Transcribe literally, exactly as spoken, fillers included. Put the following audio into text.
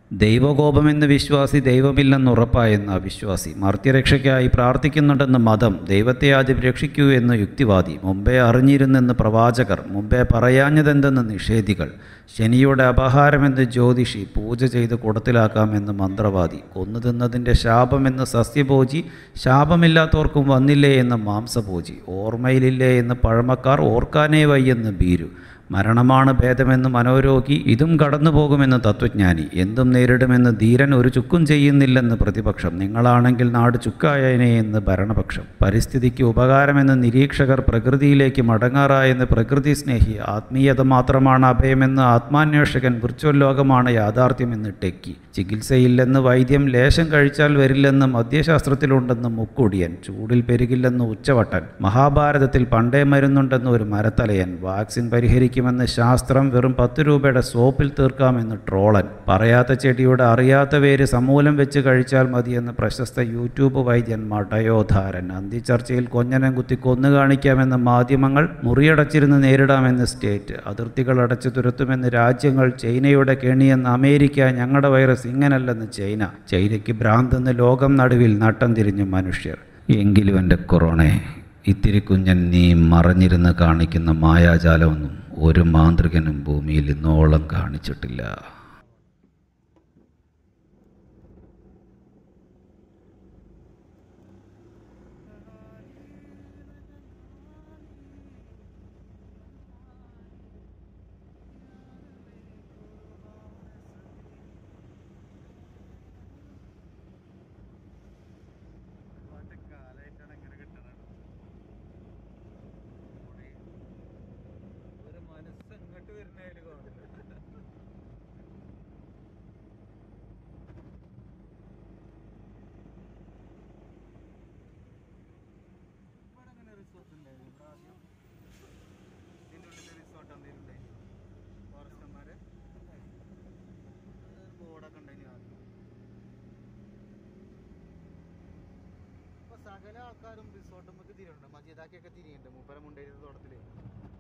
ദൈവകോപമെന്ന് വിശ്വാസി, ദൈവമില്ലെന്നുറപ്പായെന്ന് അവിശ്വാസി. മർത്യരക്ഷയ്ക്കായി പ്രാർത്ഥിക്കുന്നുണ്ടെന്ന് മതം, ദൈവത്തെ ആദ്യം രക്ഷിക്കൂ എന്ന് യുക്തിവാദി. മുമ്പേ അറിഞ്ഞിരുന്നെന്ന് പ്രവാചകർ, മുമ്പേ പറയാഞ്ഞതെന്തെന്ന് നിഷേധികൾ. ശനിയുടെ അപഹാരമെന്ന് ജ്യോതിഷി, പൂജ ചെയ്ത് കുടത്തിലാക്കാമെന്ന് മന്ത്രവാദി. കൊന്നു തിന്നതിൻ്റെ ശാപമെന്ന് സസ്യഭോജി, ശാപമില്ലാത്തവർക്കും വന്നില്ലേ എന്ന് മാംസഭോജി. ഓർമ്മയിലില്ലേ എന്ന് പഴമക്കാർ, ഓർക്കാനേ വയ്യെന്ന് ഭീരു. മരണമാണ് ഭേദമെന്ന് മനോരോഗി, ഇതും കടന്നു പോകുമെന്ന് തത്വജ്ഞാനി. എന്തും നേരിടുമെന്ന് ധീരൻ, ഒരു ചുക്കും ചെയ്യുന്നില്ലെന്ന് പ്രതിപക്ഷം. നിങ്ങളാണെങ്കിൽ നാട് ചുക്കായനെ എന്ന് ഭരണപക്ഷം. പരിസ്ഥിതിക്ക് ഉപകാരമെന്ന് നിരീക്ഷകർ, പ്രകൃതിയിലേക്ക് മടങ്ങാറായെന്ന് പ്രകൃതി സ്നേഹി. ആത്മീയത മാത്രമാണ് അഭയമെന്ന് ആത്മാന്വേഷകൻ, വിർച്വൽ ലോകമാണ് യാഥാർത്ഥ്യമെന്ന് ടെക്കി. ചികിത്സയില്ലെന്ന് വൈദ്യം, ലേശം കഴിച്ചാൽ വരില്ലെന്ന് മദ്യശാസ്ത്രത്തിലുണ്ടെന്ന് മുക്കുടിയൻ. ചൂടിൽ പെരുകില്ലെന്ന് ഉച്ചവട്ടൻ, മഹാഭാരതത്തിൽ പണ്ടേ മരുന്നുണ്ടെന്ന് ഒരു മരത്തലയൻ. വാക്സിൻ പരിഹരിക്കും മെന്ന് ശാസ്ത്രം, വെറും പത്ത് രൂപയുടെ സോപ്പിൽ തീർക്കാമെന്ന് ട്രോളൻ. പറയാത്ത ചെടിയുടെ അറിയാത്ത വേര് സമൂലം വെച്ച് കഴിച്ചാൽ മതിയെന്ന് പ്രശസ്ത യൂട്യൂബ് വൈദ്യൻ മടയോധാരൻ. അന്തിച്ചർച്ചയിൽ കൊഞ്ഞനം കുത്തി കൊന്നു കാണിക്കാമെന്ന് മാധ്യമങ്ങൾ, മുറിയടച്ചിരുന്ന് നേരിടാമെന്ന് സ്റ്റേറ്റ്. അതിർത്തികൾ അടച്ചു തുരത്തുമെന്ന് രാജ്യങ്ങൾ, ചൈനയുടെ കെണിയെന്ന് അമേരിക്ക. ഞങ്ങളുടെ വൈറസ് ഇങ്ങനല്ലെന്ന് ചൈന. ചൈനയ്ക്ക് ഭ്രാന്തെന്ന് ലോകം, നടുവിൽ നട്ടം തിരിഞ്ഞു മനുഷ്യർ. എങ്കിലും എൻ്റെ കൊറോണേ, ഇത്തിരി കുഞ്ഞൻ നീ മറഞ്ഞിരുന്ന് കാണിക്കുന്ന മായാജാലമൊന്നും ഒരു മാന്ത്രികനും ഭൂമിയിൽ ഇന്നോളം കാണിച്ചിട്ടില്ല. സകല ആൾക്കാരും റിസോർട്ട് നമുക്ക് തിരിയുന്നുണ്ട്, മജീദാക്കിയൊക്കെ തിരിയുന്നുണ്ട് മൂപ്പര മുണ്ടേരി തോട്ടത്തില്.